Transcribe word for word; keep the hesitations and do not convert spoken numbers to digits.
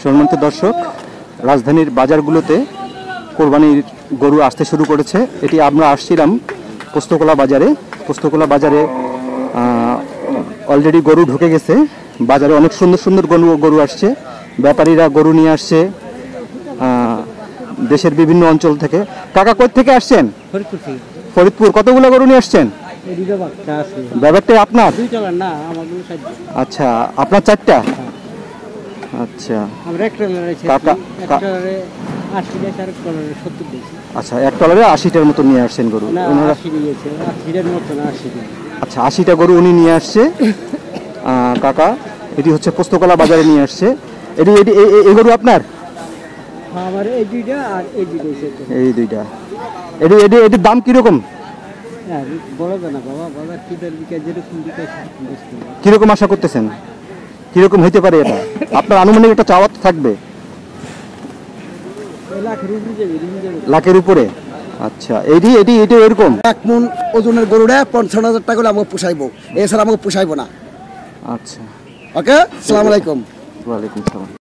সম্মানিত দর্শক, রাজধানীর বাজারগুলোতে কোরবানির গরু আসতে শুরু করেছে। এটি আমরা আসছিলাম পোস্তকলা বাজারে। পোস্তকলা বাজারে অলরেডি গরু ঢুকে গেছে। বাজারে অনেক সুন্দর সুন্দর গরু গরু আসছে। ব্যাপারীরা গরু নিয়ে আসছে দেশের বিভিন্ন অঞ্চল থেকে। কাকা কোথা থেকে আসছেন? ফরিদপুর। কতগুলো গরু নিয়ে আসছেন? ব্যাপারটা আপনার? আচ্ছা, আপনার চারটা? আচ্ছা, আচ্ছা, এক টলারে আশিটার মতো নিয়ে আসছেন গরু। আচ্ছা, আশিটা গরু উনি নিয়ে আসছে কাকা। এটি হচ্ছে পোস্তকলা বাজারে নিয়ে আসছে। এটি এটি এই গরু আপনার? এই দুইটা। এটি এটি এটির দাম কিরকম? কিরকম আশা করতেছেন? কিরকম হইতে পারে এটা? আপনার আনুমানিক একটা চাওয়া থাকবে লাখের উপরে। আচ্ছা, এটি এটি এটি এরকম এক মন ওজনের গরুটা পঞ্চান্ন হাজার টাকা হলে আমাকে পোষাইবো, এছাড়া আমাকে পোষাইবো না। আচ্ছা, ওকে, আসসালামু আলাইকুম। ওয়ালাইকুম সালাম।